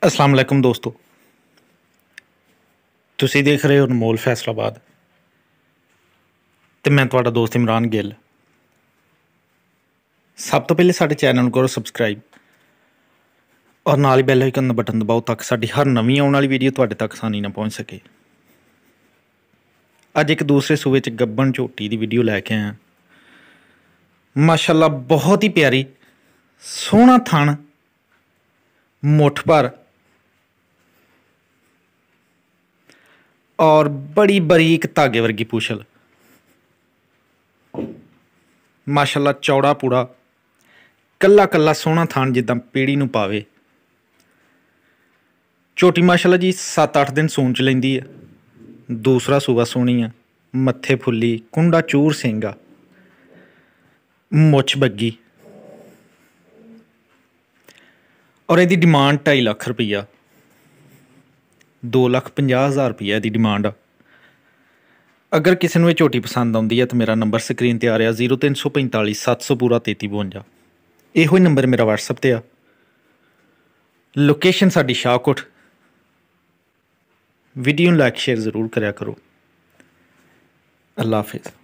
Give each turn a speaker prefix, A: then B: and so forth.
A: अस्सलाम वालेकुम दोस्तों, तुसी देख रहे हो अनमोल फैसलाबाद ते मैं तुहाडा दोस्त इमरान गिल। सब तो पहले साडे चैनल को करो सबसक्राइब और नाल ही बैल आइकन दा बटन दबाओ ताकि साडी हर नवीं आउण वाली वीडियो तुहाडे तक आसानी नाल पहुंच सके। अज एक दूसरे सूबे च गब्बन झोटी दी वीडियो लैके आया। माशाअल्लाह बहुत ही प्यारी, सोहना थन, मुठ भर और बड़ी बरीक धागे वर्गी पूछल। माशाअल्लाह चौड़ा पूड़ा, कला कला सोहना थान जिद्दां पीढ़ी नूं पावे। झोटी माशाअल्लाह जी 7-8 दिन सून च लैंदी है। दूसरा सूबा सोहनी है, मत्थे फुल्ली, कुंडा चूर सिंग आ, मुछ बग्गी और इसकी डिमांड 2.5 लाख रुपया, 2,50,000 रुपया इसकी डिमांड आ। अगर किसी ने झोटी पसंद आती है तो मेरा नंबर स्क्रीन ते आ रहा 0345 700 पूरा 3352। इहो ही नंबर मेरा व्हाट्सएप ते आ। लोकेशन साडी शाहकोट। वीडियो लाइक शेयर ज़रूर करा करो। अल्लाह हाफिज़।